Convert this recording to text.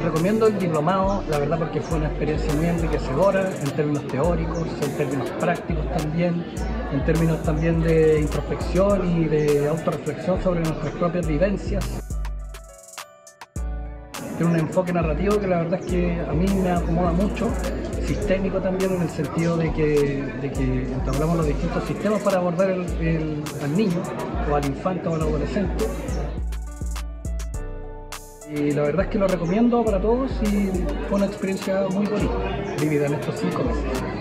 Recomiendo el diplomado, la verdad, porque fue una experiencia muy enriquecedora en términos teóricos, en términos prácticos también, en términos también de introspección y de autorreflexión sobre nuestras propias vivencias. Tiene un enfoque narrativo que la verdad es que a mí me acomoda mucho, sistémico también, en el sentido de que entablamos los distintos sistemas para abordar al niño o al infante o al adolescente. Y la verdad es que lo recomiendo para todos y fue una experiencia muy bonita, vivida en estos 5 meses.